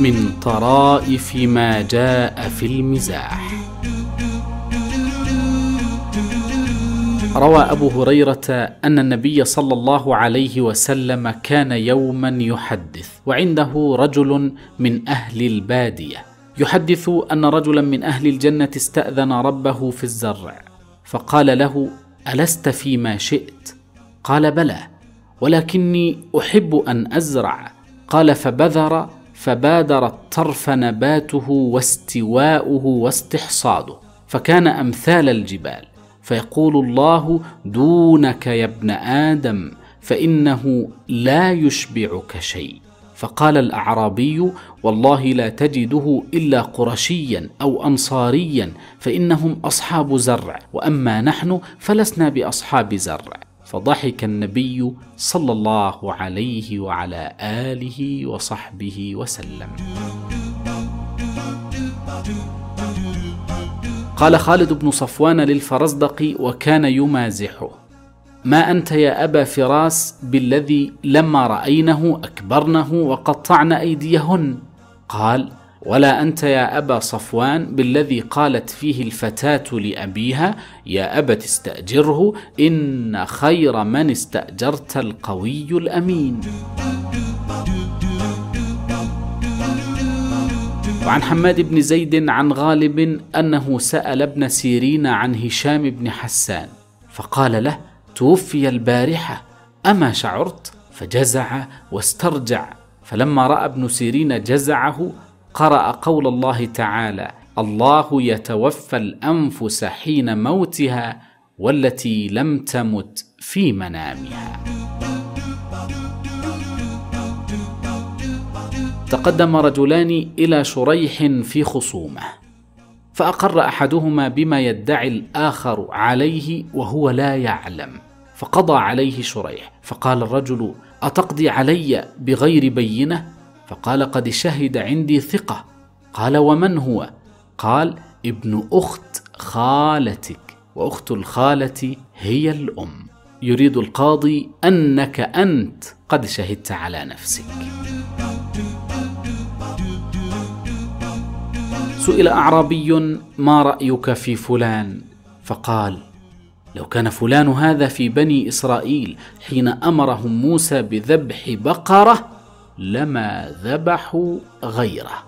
من طرائف ما جاء في المزاح. روى أبو هريرة أن النبي صلى الله عليه وسلم كان يوما يحدث وعنده رجل من أهل البادية، يحدث أن رجلا من أهل الجنة استأذن ربه في الزرع، فقال له: ألست فيما شئت؟ قال: بلى، ولكني أحب أن أزرع. قال: فبذر، فبادر الطرف نباته واستواؤه واستحصاده، فكان أمثال الجبال، فيقول الله: دونك يا ابن آدم، فإنه لا يشبعك شيء. فقال الأعرابي: والله لا تجده إلا قرشيا أو أنصاريا، فإنهم أصحاب زرع، وأما نحن فلسنا بأصحاب زرع. فضحك النبي صلى الله عليه وعلى آله وصحبه وسلم. قال خالد بن صفوان للفرزدق وكان يمازحه: ما أنت يا أبا فراس بالذي لما رأينه أكبرنه وقطعن أيديهن؟ قال: ولا أنت يا أبا صفوان بالذي قالت فيه الفتاة لأبيها: يا أبت استأجره، إن خير من استأجرت القوي الأمين. وعن حماد بن زيد عن غالب أنه سأل ابن سيرين عن هشام بن حسان، فقال له: توفي البارحة، أما شعرت؟ فجزع واسترجع، فلما رأى ابن سيرين جزعه قرأ قول الله تعالى: الله يتوفى الأنفس حين موتها والتي لم تمت في منامها. تقدم رجلان إلى شريح في خصومة، فأقر أحدهما بما يدعي الآخر عليه وهو لا يعلم، فقضى عليه شريح. فقال الرجل: أتقضي علي بغير بينة؟ فقال: قد شهد عندي ثقة. قال: ومن هو؟ قال: ابن أخت خالتك، وأخت الخالة هي الأم. يريد القاضي أنك أنت قد شهدت على نفسك. سئل أعرابي: ما رأيك في فلان؟ فقال: لو كان فلان هذا في بني إسرائيل حين أمرهم موسى بذبح بقرة لما ذبحوا غيره.